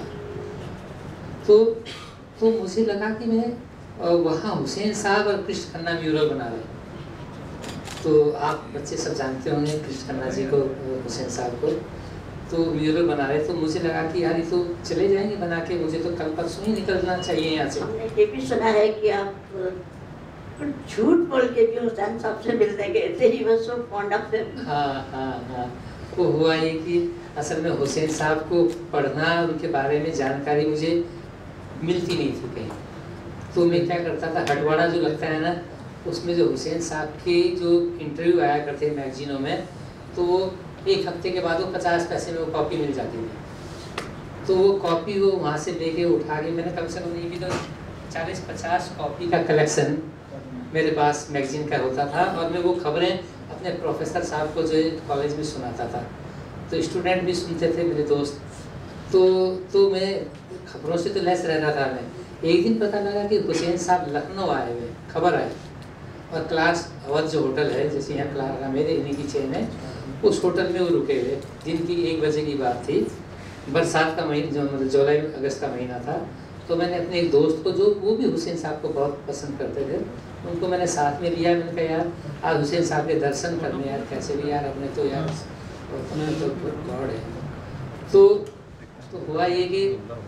तो मुझे लगा कि मैं वहाँ हुसैन साहब और कृष्ण खन्ना म्यूरल बना रहे। तो आप बच्चे सब जानते होंगे कृष्ण खन्ना जी को, हुसैन साहब को, तो म्यूरल बना रहे। तो मुझे लगा कि यार ये तो चले जाएंगे बना के, मुझे तो कल परसों ही निकलना चाहिए यहाँ से। हमने ये भी सुना है कि आप झूठ बोल के भी हुसैन साहब से मिलने गए थे, he was so fond of him. हाँ। वो हुआ ये कि असल में हुसैन साहब को पढ़ना, उनके बारे में जानकारी मुझे मिलती नहीं थी कहीं। तो मैं क्या करता था, हटवाड़ा जो लगता है ना, उसमें जो हुसैन साहब के जो इंटरव्यू आया करते मैगजीनों में, तो वो 1 हफ्ते के बाद वो 50 पैसे में वो कॉपी मिल जाती थी। तो वो कॉपी वो वहाँ से लेके उठा के मैंने कम से कम नहीं भी तो 40-50 कॉपी का कलेक्शन मेरे पास मैगजीन का होता था। और मैं वो खबरें अपने प्रोफेसर साहब को जो कॉलेज में सुनाता था, तो स्टूडेंट भी सुनते थे मेरे दोस्त। तो मैं खबरों से तो लैस रहता था। मैं एक दिन पता लगा कि हुसैन साहब लखनऊ आए हुए, खबर आई, और क्लास अवध जो होटल है, जैसे यहाँ क्लास मेरे इन्हीं की चेन है, उस होटल में वो रुके हुए। दिन की 1 बजे की बात थी, बरसात का महीना, जो मतलब जुलाई अगस्त का महीना था। तो मैंने अपने एक दोस्त को, जो वो भी हुसैन साहब को बहुत पसंद करते थे, उनको मैंने साथ में लिया। मैंने कहा यार आज हुसैन साहब के दर्शन करने, यार कैसे भी यार, अपने तो यार तो गॉड है। तो हुआ ये कि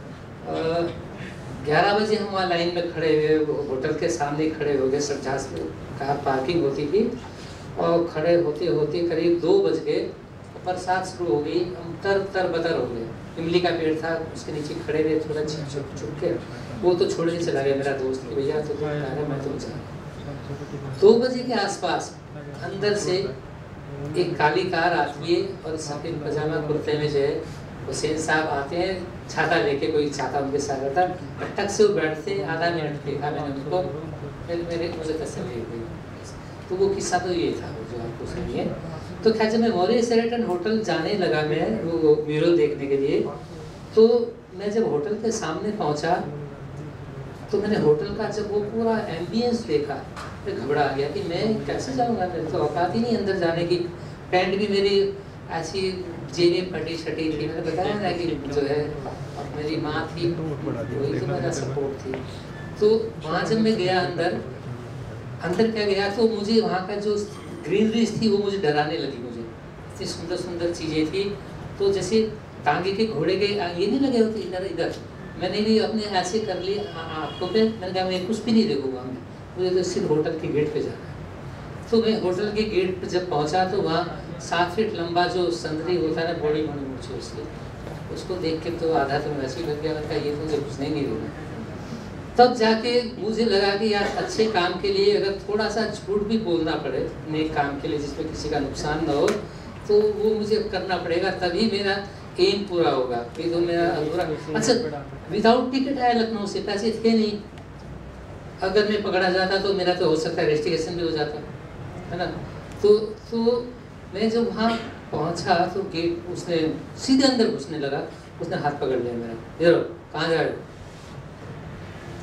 11 बजे हम वहाँ लाइन में खड़े हुए, होटल के सामने खड़े हो गए। सरझास में कार पार्किंग होती थी, और खड़े होते होते करीब 2 बज गए, बरसात शुरू हो गई। हम तर बतर हो गए। इमली का पेड़ था, उसके नीचे खड़े रहे, थोड़ा छुप के वो तो छोड़ के चला गया मेरा दोस्त कि भैया तो मैं तो जा। 2 बजे के आसपास अंदर से एक काली कार आती है और सफेद पजामा कुर्ते में जो है हुसैन साहब आते हैं, छाता लेके, कोई छाता उनके साथ रहता, टक से वो बैठते। आधा मिनट देखा मैंने उनको, मुझे तसल्ली हुई। तो वो किस्सा तो ये था जो आपको सुनिए। तो खैर जब मैं मौर्य शेरेटन होटल जाने लगा, मैं वो म्यूरल देखने के लिए, तो मैं जब होटल के सामने पहुंचा तो मैंने होटल का जब वो पूरा एम्बियंस देखा, मैं घबरा गया कि मैं कैसे जाऊँगा, मेरे तो औकात ही नहीं अंदर जाने की। पैंट भी मेरी ऐसी जेबें फटी छटी थी, मैंने बताया ना कि जो है अब मेरी माँ थी, वही तो मेरा सपोर्ट थी। तो वहाँ जब मैं गया अंदर क्या गया, तो मुझे वहाँ का जो ग्रीनरीज थी वो मुझे डराने लगी। मुझे इतनी सुंदर सुंदर चीज़ें थी, तो जैसे टांगे के घोड़े के ये नहीं लगे होते इधर, मैंने भी अपने ऐसे कर लिए आँखों पे। मैंने कहा मैं कुछ भी नहीं देखूँगा, मुझे तो सिर्फ होटल के गेट पे जाना है। तो मैं होटल के गेट पे जब पहुँचा तो वहाँ 7 फीट लंबा जो संदरी होता है ना, बड़ी बड़ी मूछें उसकी, उसको देख के तो आधा तो वैसे ही लग गया, लगता ये तो मुझे कुछ नहीं देना। तब जाके मुझे लगा कि यार अच्छे काम के लिए अगर थोड़ा सा झूठ भी बोलना पड़े, नेक काम के लिए जिसमें किसी का नुकसान न हो, तो वो मुझे करना पड़ेगा, तभी मेरा एम पूरा होगा। ये तो मेरा अधूरा। अच्छा, विदाउट टिकट आया लखनऊ से, पैसे थे नहीं। अगर मैं पकड़ा जाता तो मेरा तो हो सकता है इन्वेस्टिगेशन भी हो जाता, है ना। तो मैं जब वहाँ पहुँचा तो गेट, उसने सीधे अंदर घुसने लगा, उसने हाथ पकड़ लिया मेरा, ये कहाँ जा रहे हो।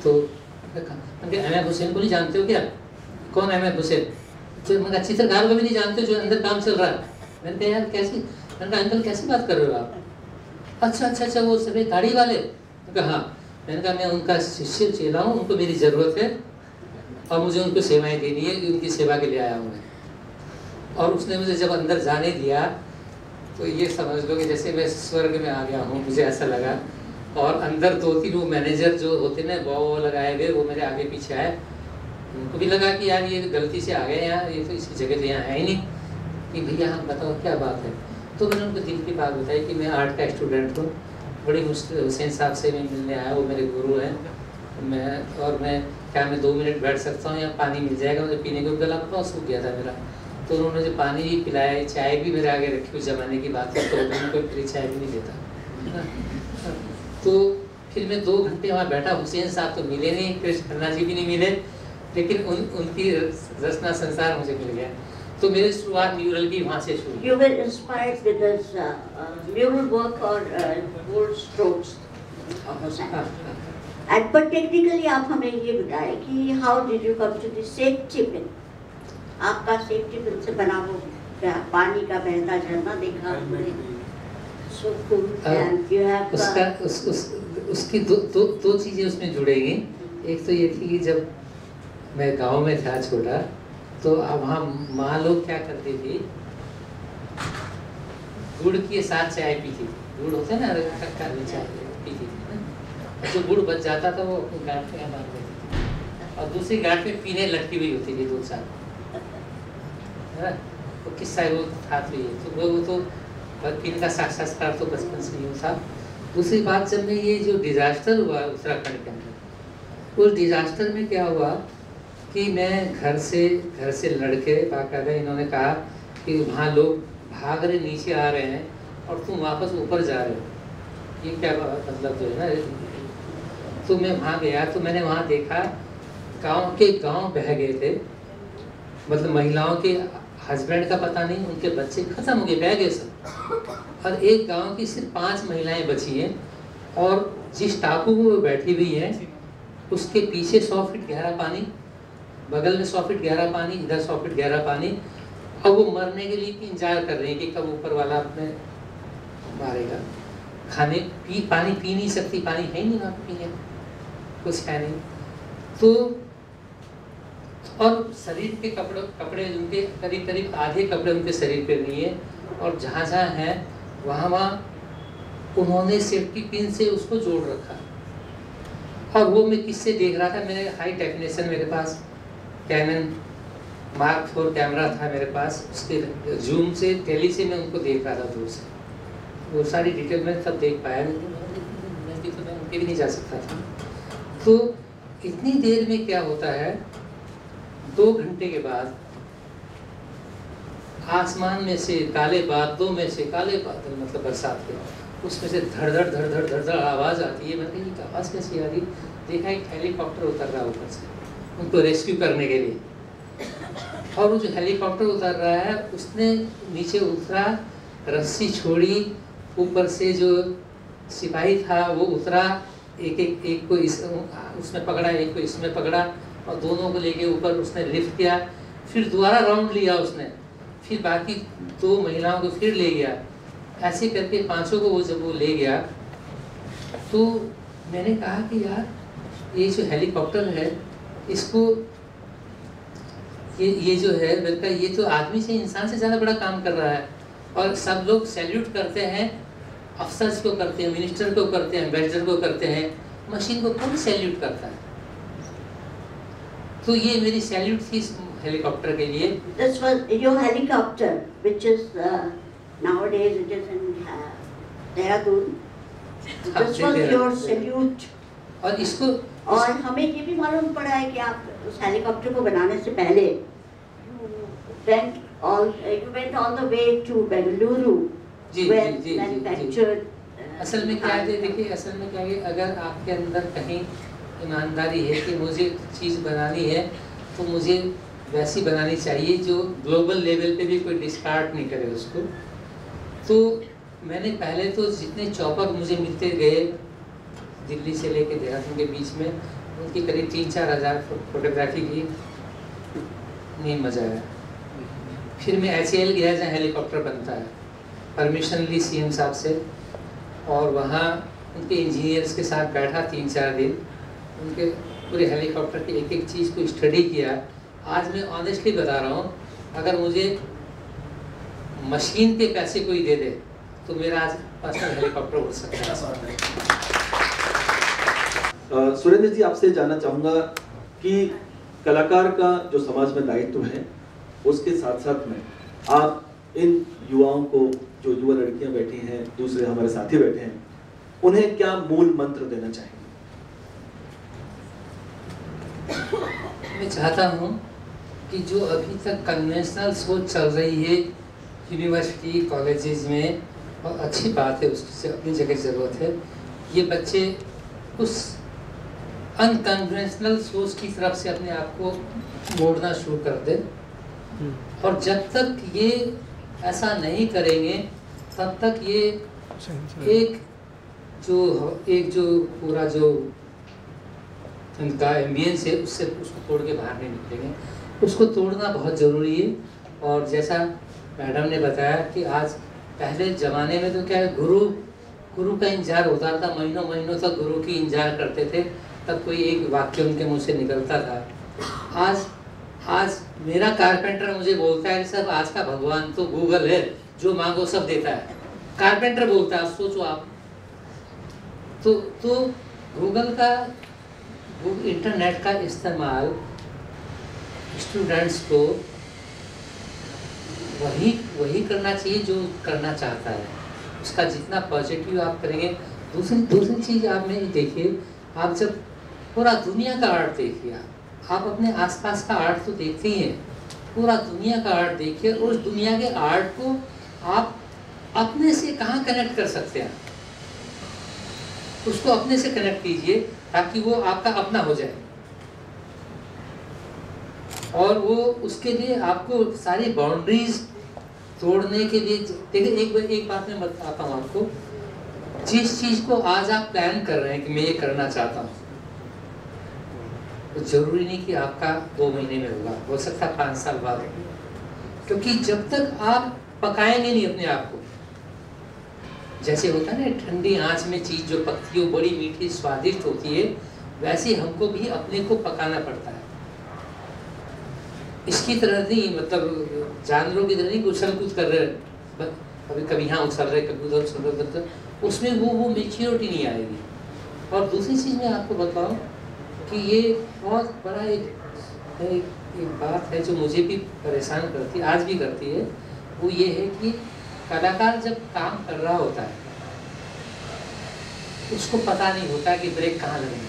तो अहमद हुसैन को नहीं जानते हो क्या? कौन अहमद हुसैन? तो मैं चित्रकार को भी नहीं जानते जो अंदर काम चल रहा है। मैंने कहा यार कैसी, मैंने कहा अंकल कैसी बात कर रहे हो आप? अच्छा वो सभी गाड़ी वाले? मैंने कहा हाँ। मैंने कहा मैं उनका शिष्य चेला हूँ, उनको मेरी ज़रूरत है और मुझे उनको सेवाएं देनी है, उनकी सेवा के लिए आया हूँ मैं। और उसने मुझे जब अंदर जाने दिया तो ये समझ लो कि जैसे मैं स्वर्ग में आ गया हूँ, मुझे ऐसा लगा। और अंदर 2-3 वो मैनेजर जो होते ना वो लगाए हुए, वो मेरे आगे पीछे आए। उनको भी लगा कि यार ये गलती से आ गए यहाँ, ये तो इसकी जगह तो यहाँ है ही नहीं, कि भैया हम बताओ क्या बात है। तो मैंने उनको दिल की बात बताई कि मैं आर्ट का स्टूडेंट हूँ, बड़ी मुश्किल हुसैन साहब से मैं मिलने आया, वो मेरे गुरु हैं। मैं 2 मिनट बैठ सकता हूँ या पानी मिल जाएगा मुझे पीने को? गला बहुत सूख गया था मेरा। तो उन्होंने जो पानी भी पिलाया, चाय भी मेरे आगे रखी, उस ज़माने की बात है, तो उनको फ्री चाय भी नहीं देता। तो फिर मैं 2 घंटे वहाँ बैठा। हुसैन साहब तो मिले नहीं, कृष्ण खन्ना जी भी नहीं मिले, लेकिन उनकी रचना संसार मुझे मिल गया। तो मेरी शुरुआत म्यूरल की वहाँ से शुरू। You were inspired with this mural work or bold strokes of Hussain. And but technically आप हमें ये बताएं कि how did you come to the safety pin? आपका safety pin से बना वो पानी का बहता झरना देखा हमने। So cool. And you have उसकी दो चीज़ें उसमें जुड़ेगी। एक तो ये थी कि जब मैं गांव में था छोटा, तो वहाँ माँ लोग क्या करती थी, गुड़ के साथ चाय पीती थी। गुड़ होता है ना, चाय पीती थी ना। जो गुड़ बच जाता था वो अपनी गांठ पे बांध देती थी, और दूसरी गांठ पे पीने लटकी हुई होती थी 2 साल, है ना। वो किस्सा है, वो था। तो ये तो वो तो पीने का साक्षात्कार तो बचपन से ही था। दूसरी बात, जब मैं ये जो डिज़ास्टर हुआ उत्तराखंड के अंदर, उस डिज़ास्टर में क्या हुआ कि मैं घर से लड़के बाकायदा इन्होंने कहा कि वहाँ लोग भाग रहे, नीचे आ रहे हैं और तुम वापस ऊपर जा रहे हो, ये क्या मतलब जो है ना। तो मैं वहाँ गया, तो मैंने वहाँ देखा गांव बह गए थे, मतलब महिलाओं के हस्बैंड का पता नहीं, उनके बच्चे खत्म हो गए, बह गए सब। और एक गांव की सिर्फ 5 महिलाएं बची हैं, और जिस टापू में वो बैठी हुई है उसके पीछे 100 फीट गहरा पानी, बगल में 100 फीट गहरा पानी, इधर 100 फीट गहरा पानी। अब वो मरने के लिए इंतजार कर रहे हैं कि कब ऊपर वाला अपने मारेगा। पानी पी नहीं सकती, पानी है ही नहीं वहाँ पे पीने, कुछ है नहीं। तो और शरीर के कपड़े उनके करीब आधे कपड़े उनके शरीर पे नहीं है, और जहाँ है वहाँ उन्होंने सेफ्टी पिन से उसको जोड़ रखा। और वो मैं किससे देख रहा था, मेरे हाई डेफिनेशन मेरे पास कैनन Mark 4 कैमरा था मेरे पास, उसके जूम से टेली से मैं उनको देख रहा था दूर से। वो सारी डिटेल में तब देख पाया, नहीं तो मैं उनके भी नहीं जा सकता था। तो इतनी देर में क्या होता है, 2 घंटे के बाद आसमान में से काले बादलों में से, काले बादल मतलब बरसात के, उसमें से धड़ धड़ आवाज़ आती है। मैंने कहा आवाज़ कैसी आ रही? देखा एक हेलीकॉप्टर उतर रहा है ऊपर से उनको रेस्क्यू करने के लिए। और वो जो हेलीकॉप्टर उतर रहा है, उसने नीचे उतरा, रस्सी छोड़ी, ऊपर से जो सिपाही था वो उतरा, एक को उसमें पकड़ा, एक को इसमें पकड़ा, और दोनों को लेके ऊपर उसने लिफ्ट किया। फिर दोबारा राउंड लिया उसने, फिर बाकी 2 महिलाओं को फिर ले गया। ऐसे करके 5 को जब वो ले गया, तो मैंने कहा कि यार ये जो हेलीकॉप्टर है, इसको ये जो है बल्कि ये तो आदमी से, इंसान से ज़्यादा बड़ा काम कर रहा है। और सब लोग सैल्यूट करते हैं, अफसर्स को करते हैं, मिनिस्टर को करते हैं, एम्बेसडर को करते हैं, मशीन को कौन सैल्यूट करता है? तो ये मेरी सैल्यूट थी इस हेलीकॉप्टर के लिए। This was your helicopter, which is nowadays it is in Dehradun. This was your salute. और इसको और हमें ये भी मालूम पड़ा है कि आप उस हेलीकॉप्टर को बनाने से पहले you went all the way to Bengaluru, where manufactured. असल में क्या है, देखिए असल में क्या है, अगर आपके अंदर कहीं ईमानदारी है कि मुझे चीज़ बनानी है, तो मुझे वैसी बनानी चाहिए जो ग्लोबल लेवल पे भी कोई डिस्कार्ड नहीं करे उसको। तो मैंने पहले तो जितने चॉपर मुझे मिलते गए दिल्ली से लेके देहरादून के बीच में, उनकी करीब 3-4 हज़ार फोटोग्राफी की, नहीं मज़ा आया। फिर मैं HAL गया जहाँ हेलीकॉप्टर बनता है, परमिशन ली CM साहब से, और वहाँ उनके इंजीनियर्स के साथ बैठा 3-4 दिन, उनके पूरे हेलीकॉप्टर की एक एक चीज़ को स्टडी किया। आज मैं ऑनेस्टली बता रहा हूँ, अगर मुझे मशीन के पैसे कोई दे दे तो मेरा आज पर्सनल हेलीकॉप्टर उड़ सकता है। सुरेंद्र जी, आपसे जानना चाहूँगा कि कलाकार का जो समाज में दायित्व है, उसके साथ साथ में आप इन युवाओं को, जो युवा लड़कियां बैठी हैं, दूसरे हमारे साथी बैठे हैं, उन्हें क्या मूल मंत्र देना चाहेंगे? मैं चाहता हूँ कि जो अभी तक कन्वेंशनल सोच चल रही है यूनिवर्सिटी कॉलेजेस में, और अच्छी बात है, उसकी अपनी जगह ज़रूरत है, ये बच्चे उस अनकन्वेंशनल सोच की तरफ से अपने आप को मोड़ना शुरू कर दे। और जब तक ये ऐसा नहीं करेंगे तब तक ये एक जो पूरा जो उनका एम्बियंस है उससे उसको तोड़ के बाहर नहीं निकलेंगे। उसको तोड़ना बहुत ज़रूरी है। और जैसा मैडम ने बताया कि आज पहले ज़माने में तो क्या है, गुरु का इंतजार होता था, महीनों महीनों तक गुरु की इंतजार करते थे, तब कोई एक वाक्य उनके मुंह से निकलता था। आज मेरा कारपेंटर मुझे बोलता है सर आज का भगवान तो गूगल है, जो मांगो सब देता है। कारपेंटर बोलता है, सोचो आप। तो गूगल का, इंटरनेट का इस्तेमाल स्टूडेंट्स को वही करना चाहिए जो करना चाहता है। उसका जितना पॉजिटिव आप करेंगे। दूसरी चीज़ आप में देखिए, आप जब पूरा दुनिया का आर्ट देखिए, आप अपने आसपास का आर्ट तो देखते ही हैं, पूरा दुनिया का आर्ट देखिए, और उस दुनिया के आर्ट को आप अपने से कहाँ कनेक्ट कर सकते हैं, उसको अपने से कनेक्ट कीजिए ताकि वो आपका अपना हो जाए। और वो उसके लिए आपको सारी बाउंड्रीज तोड़ने के लिए, देखिए एक बात मैं बताता हूँ आपको, जिस चीज़ को आज आप प्लान कर रहे हैं कि मैं ये करना चाहता हूँ, तो जरूरी नहीं कि आपका 2 महीने में होगा, हो सकता है 5 साल बाद होगा। क्योंकि जब तक आप पकाएंगे नहीं अपने आप को, जैसे होता है ना ठंडी आंच में चीज़ जो पकती है वो बड़ी मीठी स्वादिष्ट होती है, वैसे हमको भी अपने को पकाना पड़ता है। इसकी तरह नहीं, मतलब जानवरों की तरह नहीं उछल कूद कर रहे, कभी यहाँ उछल रहे, कभी उधर उछल रहे, उसमें वो मेच्योरिटी नहीं आएगी। और दूसरी चीज़ मैं आपको बताऊँ कि ये बहुत बड़ा एक बात है जो मुझे भी परेशान करती है, आज भी करती है। वो ये है कि कलाकार जब काम कर रहा होता है उसको पता नहीं होता कि ब्रेक कहाँ लगेगा।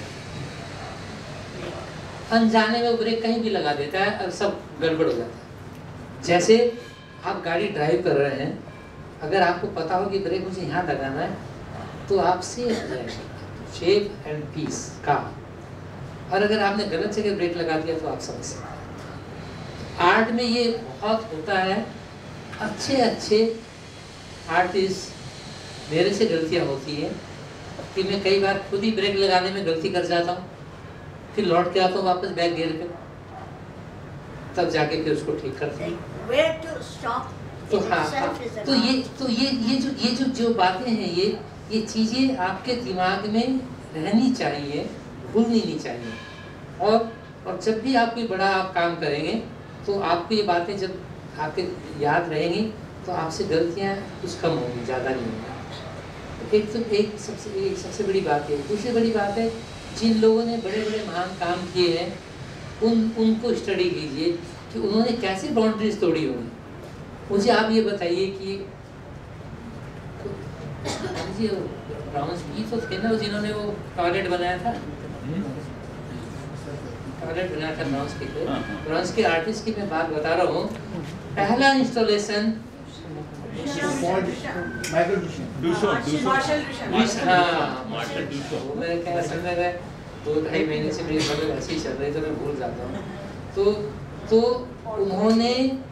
अनजाने में ब्रेक कहीं भी लगा देता है और सब गड़बड़ हो जाता है। जैसे आप गाड़ी ड्राइव कर रहे हैं, अगर आपको पता हो कि ब्रेक मुझे यहाँ लगाना है तो आप सेफ हो जाएंगे, सेफ एंड पीस का। और अगर आपने गलत जगह ब्रेक लगा दिया तो आप समझ सकते हैं। आर्ट में ये बहुत होता है। अच्छे आर्टिस्ट, मेरे से गलतियाँ होती है कि मैं कई बार खुद ही ब्रेक लगाने में गलती कर जाता हूँ, फिर लौट के आता हूँ वापस बैक गियर पे, तब जाके फिर उसको ठीक करता हूँ। तो हाँ, तो ये जो बातें हैं, ये चीज़ें आपके दिमाग में रहनी चाहिए, भूलनी नहीं चाहिए। और जब भी आप कोई बड़ा आप काम करेंगे तो आपको ये बातें जब आपके याद रहेंगी तो आपसे गलतियाँ कुछ कम होंगी, ज़्यादा नहीं होंगी। एक सबसे बड़ी बात है। दूसरी बड़ी बात है, जिन लोगों ने बड़े बड़े महान काम किए हैं उनको स्टडी कीजिए कि उन्होंने कैसे बाउंड्रीज तोड़ी होंगी। मुझे आप ये बताइए कि ब्राउन्स भी तो थे ना जिन्होंने वो टॉयलेट बनाया था, ब्राउन्स के आर्टिस्ट की मैं बात बता रहा हूँ। पहला इंस्टॉलेशन मेरे क्या समय में 2-2.5 महीने से मेरी खबर ऐसी ही चल रही, तो मैं भूल जाता हूँ। तो उन्होंने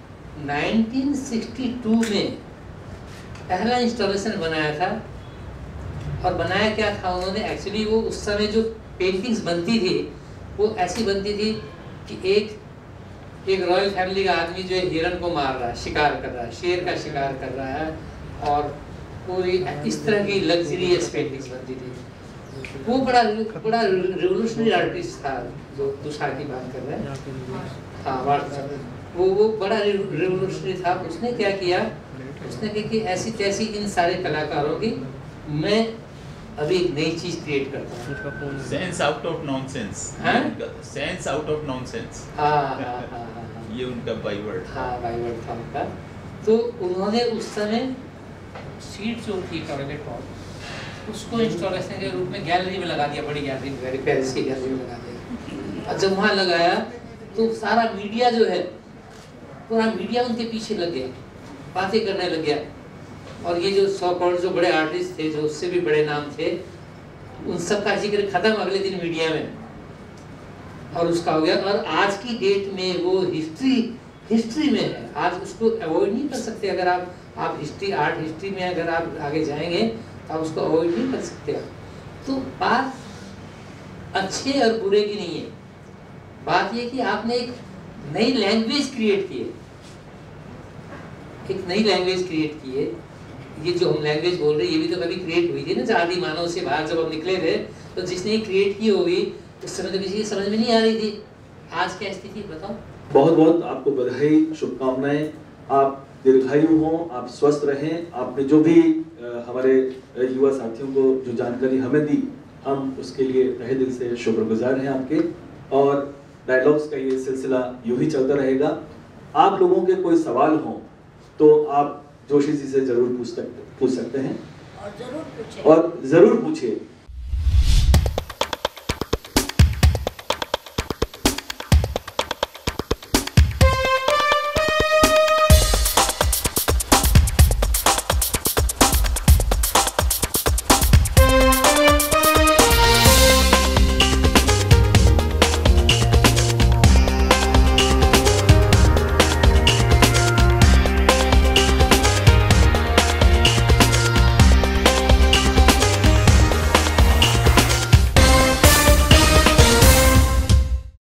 1962 में पहला इंस्टॉलेशन बनाया था। और बनाया क्या था उन्होंने, एक्चुअली वो उस समय जो पेंटिंग्स बनती थी वो ऐसी बनती थी कि एक रॉयल फैमिली का आदमी जो है हिरन को मार रहा है, शिकार कर रहा है, शेर का शिकार कर रहा है, और पूरी इस तरह की लग्जरियस पेंटिंग्स बनती थी। वो बड़ा रिवोल्यूशनरी आर्टिस्ट था जो तुषार की बात कर रहे हैं। हाँ, वो बड़ा रिवोल्यूशनरी था। उसने क्या किया, उसने कहा कि ऐसी तैसी इन सारे कलाकारों की मैं अभी एक नई चीज क्रिएट करता हूँ। Sense out of nonsense. Sense out of nonsense. हाँ, ये उनका बाईवर्ड। हाँ, बाईवर्ड था उनका। तो उन्होंने उस समय सीट जो थी टॉयलेट हॉल, उसको इंस्टॉलेशन के रूप में गैलरी में लगा दिया, बड़ी गैलरी में, पेरिस की गैलरी में लगा दिया। और जब वहाँ लगाया तो सारा मीडिया जो है, पूरा मीडिया उनके पीछे लग गया, बातें करने लग गया। और ये जो 100 करोड़ जो बड़े आर्टिस्ट थे, जो उससे भी बड़े नाम थे, उन सब का जिक्र खत्म अगले दिन मीडिया में, और उसका हो गया। और आज की डेट में वो हिस्ट्री में है। आज उसको अवॉइड नहीं कर सकते। अगर आप हिस्ट्री, आर्ट हिस्ट्री में अगर आप आगे जाएंगे तो आप उसको अवॉइड नहीं कर सकते। तो बात अच्छे और बुरे की नहीं है, बात ये कि आपने एक नई लैंग्वेज क्रिएट की है, एक नई लैंग्वेज क्रिएट की है। ये जो हम लैंग्वेज बोल रहे हैं, ये भी तो कभी क्रिएट हुई थी ना, आदि मानव से बाहर जब हम निकले थे, तो जिसने क्रिएट की होगी उस समय तो किसी की समझ में नहीं आ रही थी। आज क्या स्थिति बताओ। बहुत बहुत आपको बधाई, शुभकामनाएं। आप दीर्घायु हों, आप स्वस्थ रहें। आपने जो भी हमारे युवा साथियों को जो जानकारी हमें दी, हम उसके लिए तहे दिल से शुक्रगुजार हैं आपके। और डायलॉग्स का ये सिलसिला यूं ही चलता रहेगा। आप लोगों के कोई सवाल हों तो आप जोशी जी से जरूर पूछ सकते हैं, और जरूर पूछें। और जरूर पूछिए।